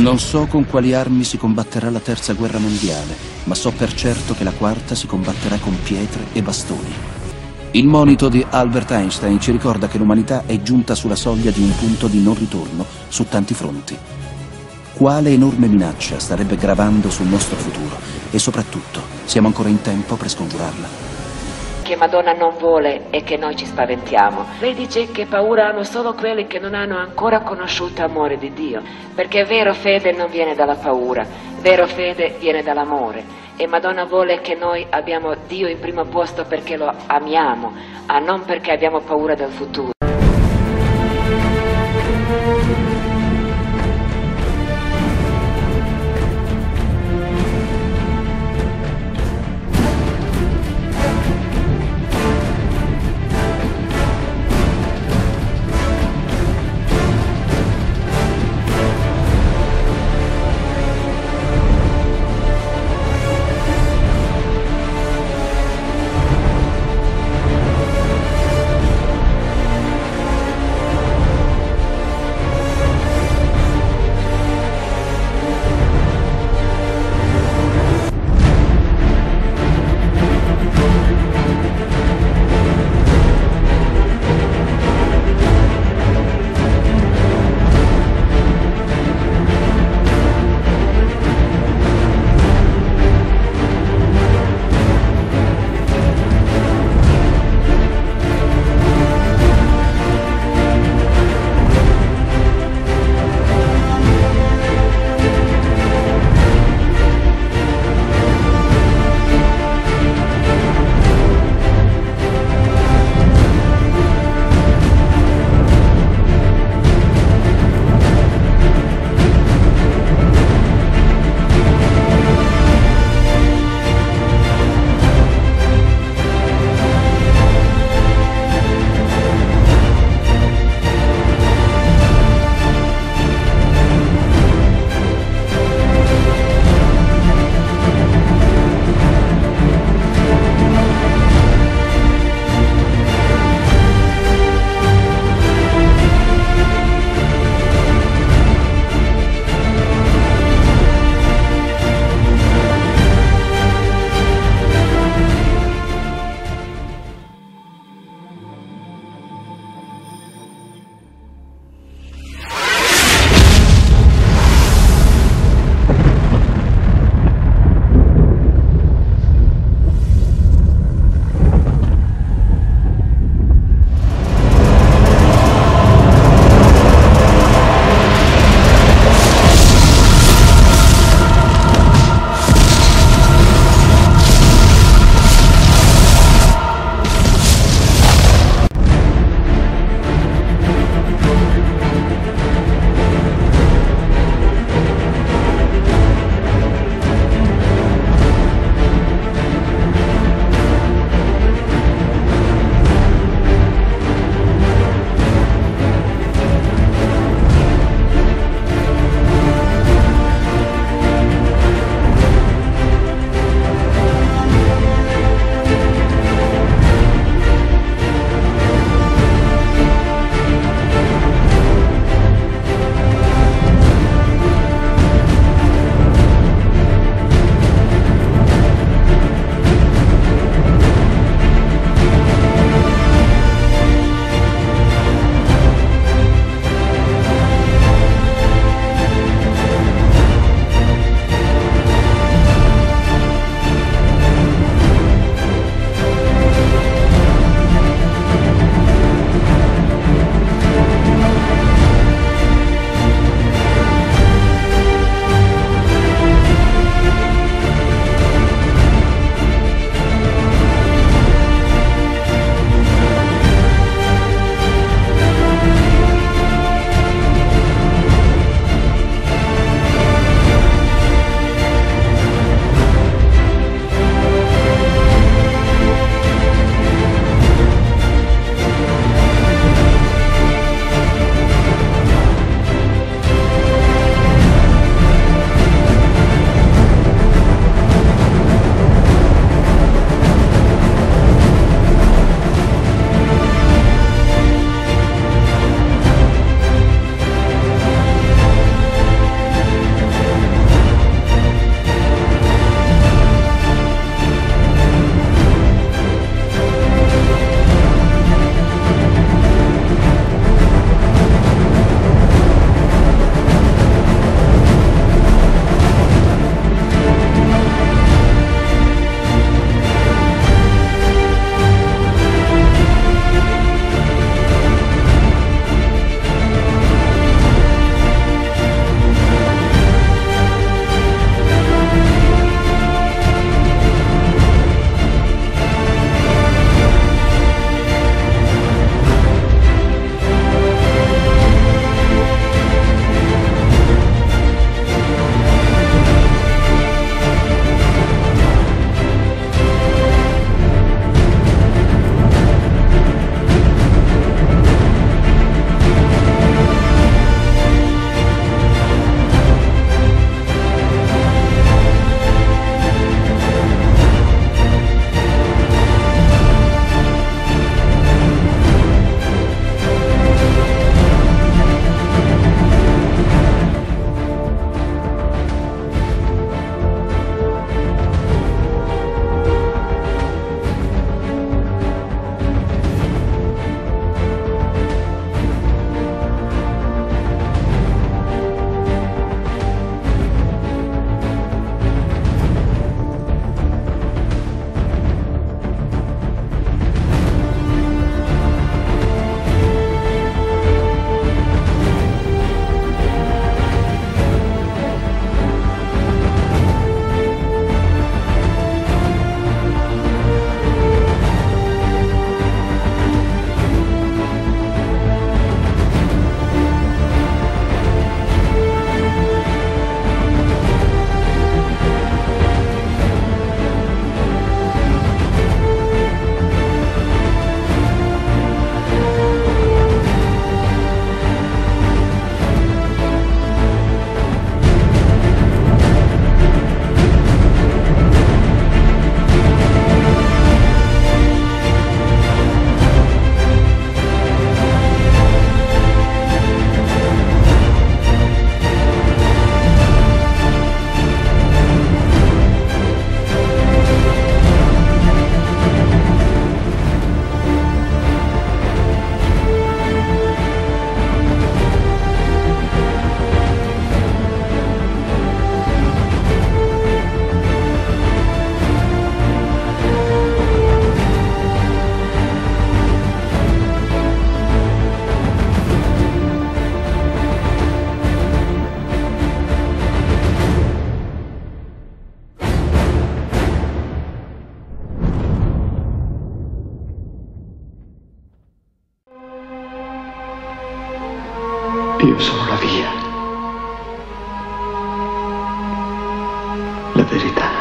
Non so con quali armi si combatterà la terza guerra mondiale, ma so per certo che la quarta si combatterà con pietre e bastoni. Il monito di Albert Einstein ci ricorda che l'umanità è giunta sulla soglia di un punto di non ritorno su tanti fronti. Quale enorme minaccia starebbe gravando sul nostro futuro? E soprattutto, siamo ancora in tempo per scongiurarla? Che Madonna non vuole e che noi ci spaventiamo. Lei dice che paura hanno solo quelli che non hanno ancora conosciuto l'amore di Dio, perché vero fede non viene dalla paura, vero fede viene dall'amore. E Madonna vuole che noi abbiamo Dio in primo posto perché lo amiamo, non perché abbiamo paura del futuro. Io sono la via, la verità.